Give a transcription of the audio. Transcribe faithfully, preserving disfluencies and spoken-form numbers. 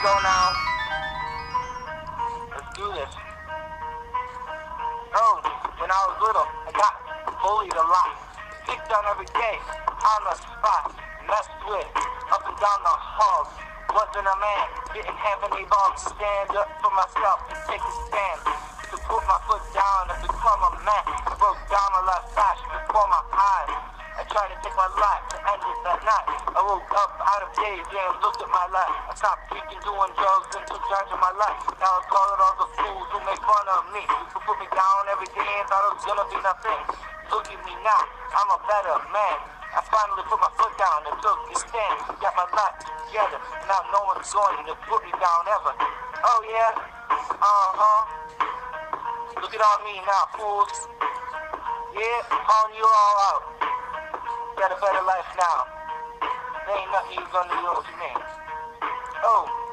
go now. Let's do this. Oh, when I was little, I got bullied a lot. Picked on every day, on the spot, messed with, up and down the halls. Wasn't a man, didn't have any balls to stand up for myself, to take a stand, to put my foot down and become a man. I broke down my last flash before my eyes. I tried to take my life to end it that night. I woke up out of daze and looked at my life. I stopped drinking, doing drugs, and took charge of my life. Now I call it all the fools who make fun of me, who put me down every day and thought it was gonna be nothing. Look at me now, I'm a better man. I finally put my foot down and took a stand. Got my life together, now no one's going to put me down ever. Oh yeah, uh-huh. Look at all me now, fools. Yeah, calling you all out. Got a better life now. There ain't nothing you gonna do, what you mean? Oh.